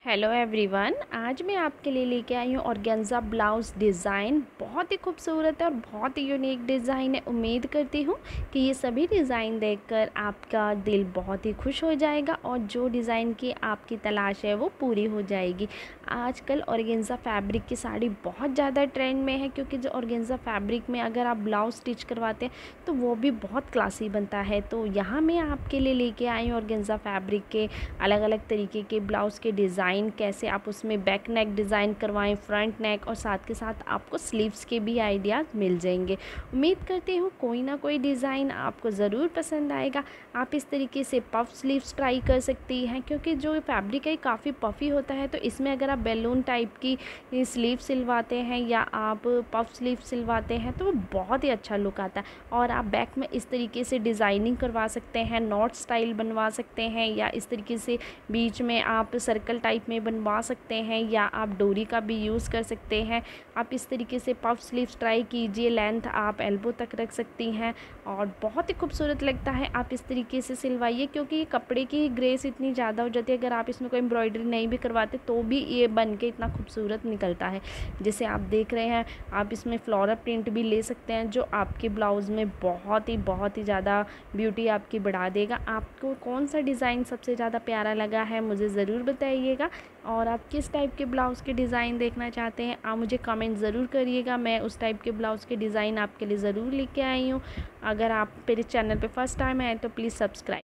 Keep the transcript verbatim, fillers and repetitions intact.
Hello everyone, आज मैं आपके लिए लेके आई हूँ ऑर्गेन्जा ब्लाउज़ डिज़ाइन। बहुत ही खूबसूरत है और बहुत ही यूनिक डिज़ाइन है। उम्मीद करती हूँ कि ये सभी डिज़ाइन देखकर आपका दिल बहुत ही खुश हो जाएगा और जो डिज़ाइन की आपकी तलाश है वो पूरी हो जाएगी। आजकल ऑर्गेन्जा फैब्रिक की साड़ी बहुत ज़्यादा ट्रेंड में है, क्योंकि जो ऑर्गेन्जा फैब्रिक में अगर आप ब्लाउज़ स्टिच करवाते हैं तो वो भी बहुत क्लासी बनता है। तो यहाँ मैं आपके लिए लेके आई हूँ ऑर्गेन्जा फैब्रिक के अलग अलग तरीके के ब्लाउज़ के डिज़ाइन, कैसे आप उसमें बैक नेक डिज़ाइन करवाएं, फ्रंट नेक, और साथ के साथ आपको स्लीव्स के भी आइडियाज़ मिल जाएंगे। उम्मीद करती हूँ कोई ना कोई डिज़ाइन आपको ज़रूर पसंद आएगा। आप इस तरीके से पफ स्लीव्स ट्राई कर सकती हैं, क्योंकि जो फैब्रिक है काफ़ी पफ़ी होता है, तो इसमें अगर आप बैलून टाइप की स्लीव सिलवाते हैं या आप पफ स्लीव सिलवाते हैं तो वो बहुत ही अच्छा लुक आता है। और आप बैक में इस तरीके से डिज़ाइनिंग करवा सकते हैं, नॉट स्टाइल बनवा सकते हैं, या इस तरीके से बीच में आप सर्कल टाइप में बनवा सकते हैं, या आप डोरी का भी यूज़ कर सकते हैं। आप इस तरीके से पफ स्लीव्स ट्राई कीजिए, लेंथ आप एल्बो तक रख सकती हैं और बहुत ही खूबसूरत लगता है। आप इस तरीके से सिलवाइए, क्योंकि ये कपड़े की ग्रेस इतनी ज़्यादा हो जाती है, अगर आप इसमें कोई एम्ब्रॉयडरी नहीं भी करवाते तो भी ये बन के इतना खूबसूरत निकलता है। जैसे आप देख रहे हैं, आप इसमें फ्लोरल प्रिंट भी ले सकते हैं, जो आपके ब्लाउज़ में बहुत ही बहुत ही ज़्यादा ब्यूटी आपकी बढ़ा देगा। आपको कौन सा डिज़ाइन सबसे ज़्यादा प्यारा लगा है मुझे ज़रूर बताइएगा, और आप किस टाइप के ब्लाउज़ के डिज़ाइन देखना चाहते हैं आप मुझे कमेंट ज़रूर करिएगा। मैं उस टाइप के ब्लाउज़ के डिज़ाइन आपके लिए ज़रूर लेके आई हूँ। अगर आप मेरे चैनल पे फर्स्ट टाइम आए तो प्लीज़ सब्सक्राइब